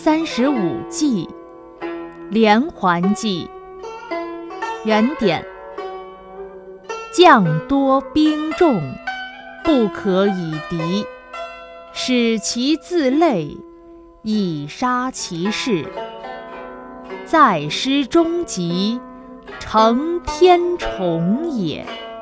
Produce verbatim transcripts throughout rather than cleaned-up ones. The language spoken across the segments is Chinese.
三十五计，连环计。原典：将多兵众，不可以敌，使其自累，以杀其势。在师终极，成天虫也。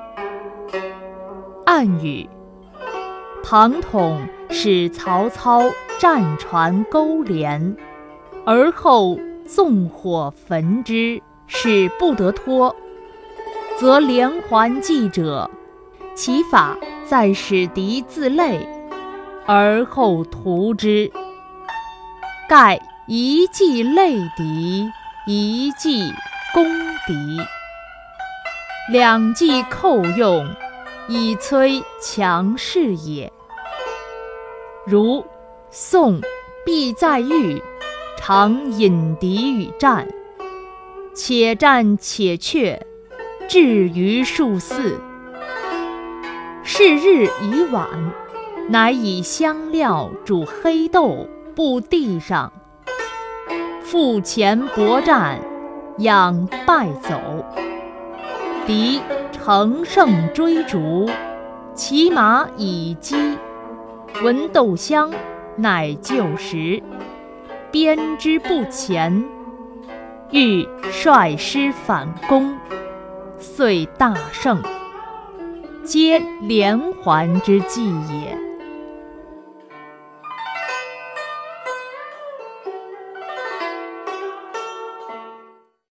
暗语：庞统使曹操战船钩连，而后纵火焚之，使不得脱，则连环计者，其法在使敌自累，而后屠之。盖一计累敌，一计攻敌，两计扣用，以摧强势也。如宋毕在狱，常引敌与战，且战且却，至于数四。是日已晚，乃以香料煮黑豆布地上，腹前搏战，仰败走。敌乘胜追逐，骑马以击，闻豆香，乃就食，鞭之不前，欲率师反攻，遂大胜，皆连环之计也。